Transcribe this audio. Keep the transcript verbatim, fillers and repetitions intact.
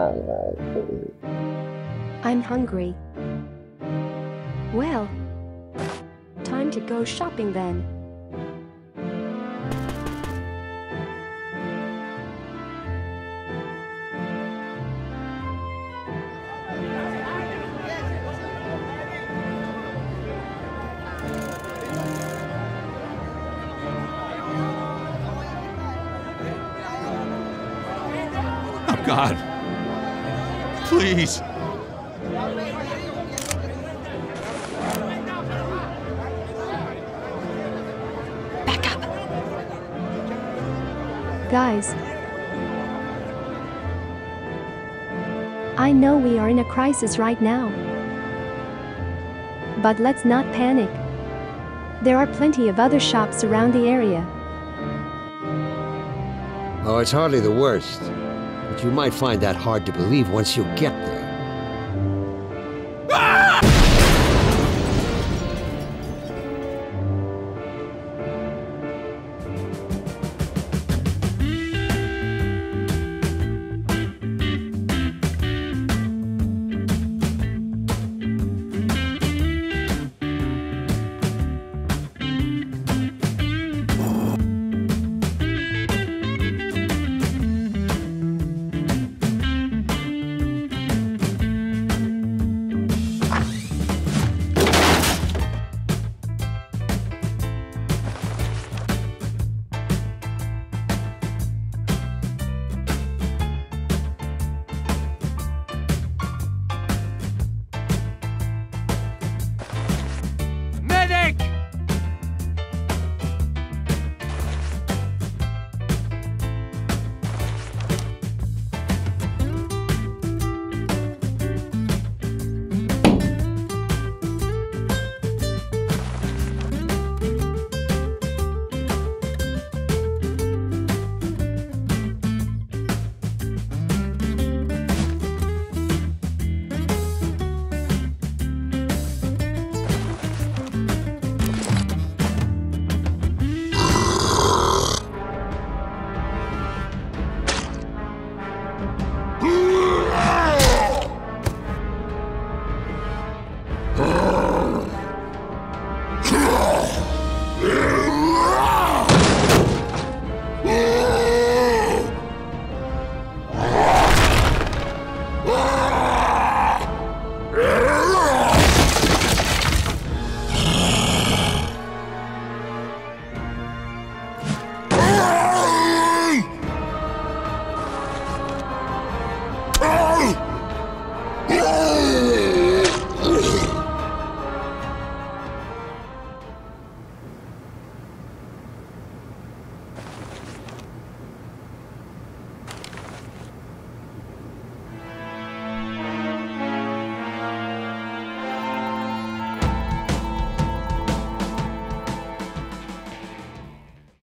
I'm hungry. Well, time to go shopping then. Oh, God. Please. Back up. Guys. I know we are in a crisis right now. But let's not panic. There are plenty of other shops around the area. Oh, it's hardly the worst. But you might find that hard to believe once you get there. Ugh!